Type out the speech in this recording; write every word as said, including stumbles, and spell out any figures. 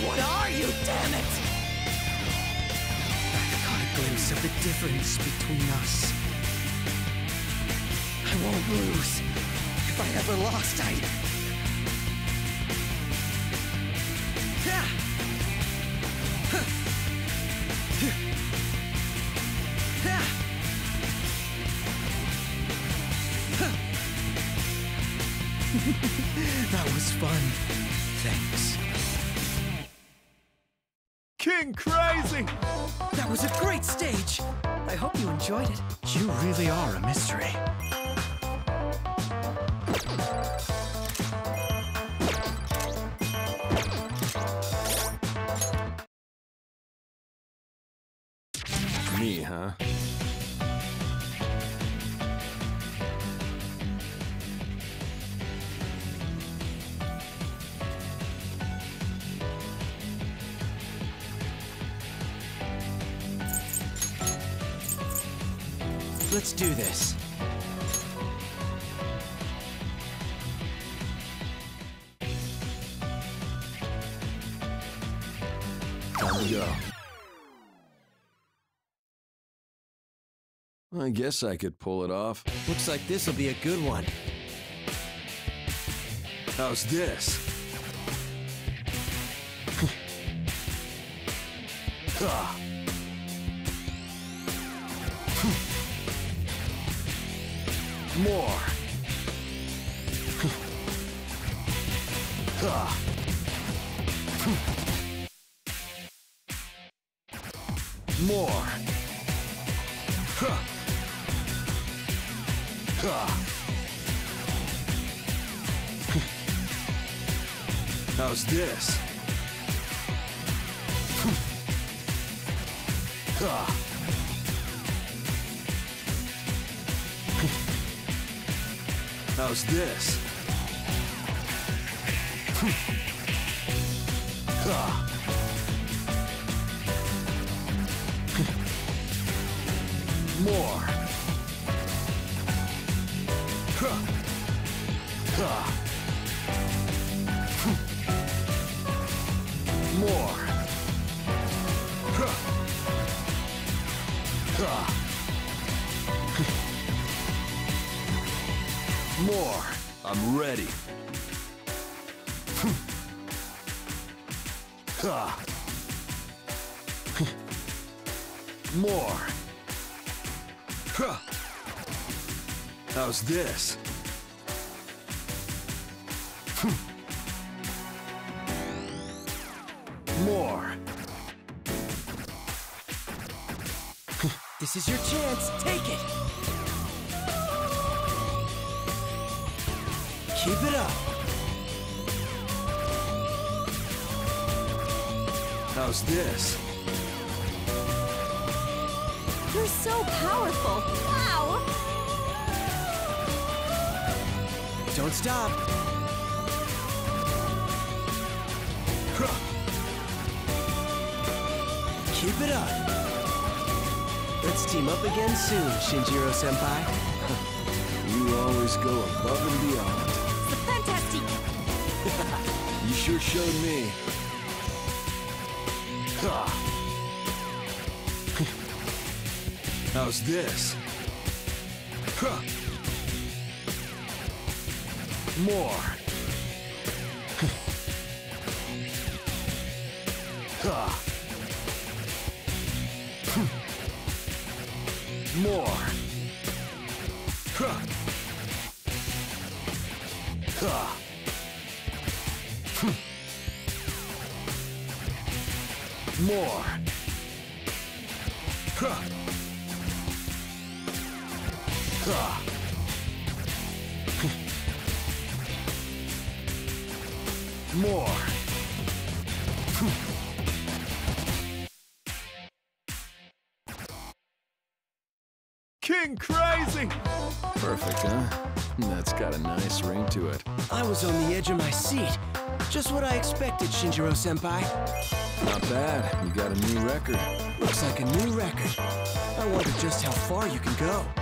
What are you, damn it? I caught a glimpse of the difference between us. I won't lose. If I ever lost, I... Yeah. Huh. Yeah. Huh. That was fun. Thanks. King Crazy! That was a great stage. I hope you enjoyed it. You really are a mystery. Me, huh? Let's do this. Time to go. I guess I could pull it off. Looks like this'll be a good one. How's this? Ah. More. Ah. More. Huh. Ah. How's this? Ah. How's this? Ah. More. Huh. Ah. More. Huh. Ah. More. I'm ready. Ah. More. Huh. How's this? More. This is your chance. Take it. Keep it up. How's this? You're so powerful. Wow! Don't stop. Huh. Keep it up. Let's team up again soon, Shinjiro-senpai. You always go above and beyond. Fantastic! You sure showed me. Ha. How's this? Huh. More. Ha. More. Huh. Ha. More. Huh. Ah. More. King Crazy! Perfect, huh? That's got a nice ring to it. I was on the edge of my seat. Just what I expected, Shinjiro-senpai. Not bad. You got a new record. Looks like a new record. I wonder just how far you can go.